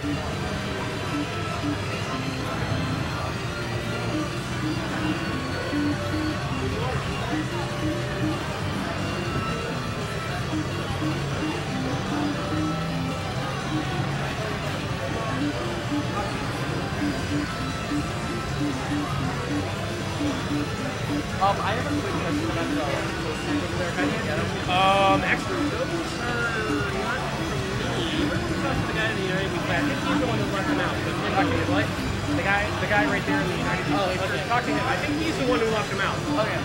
I have a quick question about actually, those are not me. We're talking to the guy in the United States. I think he's the one that left him out. The guy right there in the United States. I was talking to him. I think he's the one who left him out. Okay.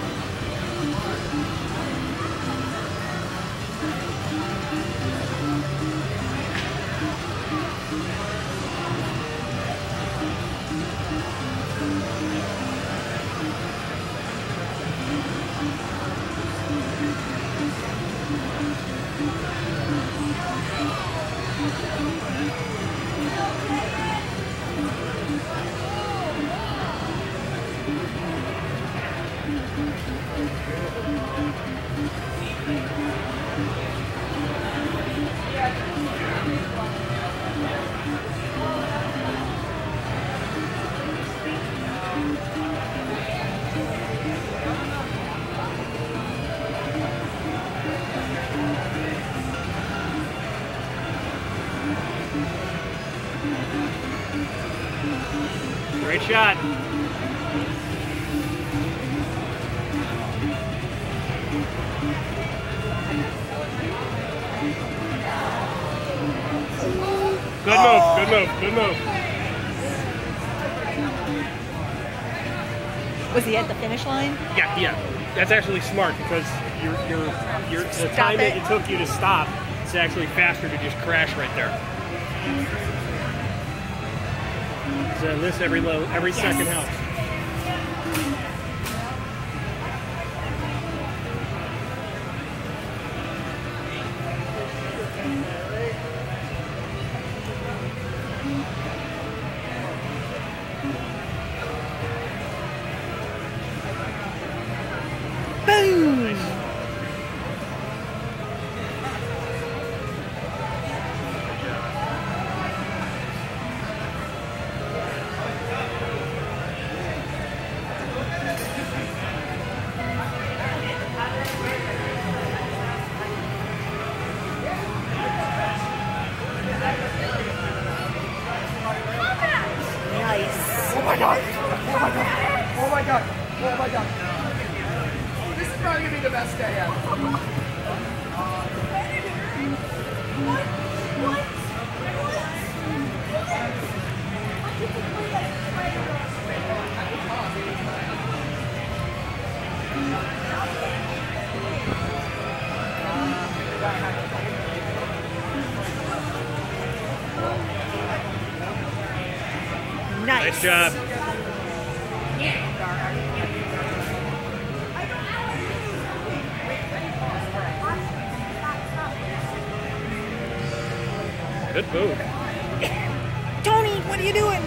Great shot. Good move, good move, good move. Was he at the finish line? Yeah. That's actually smart because the time that it took you to stop, it's actually faster to just crash right there. So this every second helps. Boom! Nice. Nice. Oh my god! Oh my god! Oh my god! Oh my god! This is probably gonna be the best day ever. Nice. Nice job. Good move. Tony, what are you doing?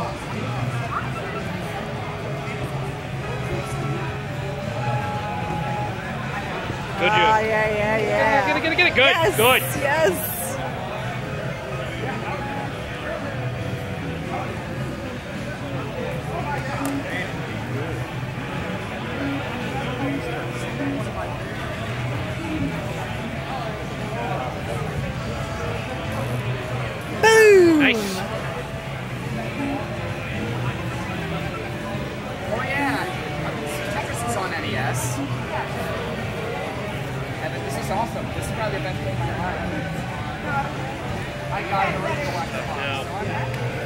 Good job. Yeah. Get it. Good, Yes, good. Yes. Boom. Nice. Oh yeah! Tetris is on NES. Evan, this is awesome. This is probably the best game of my life. I got it original. No.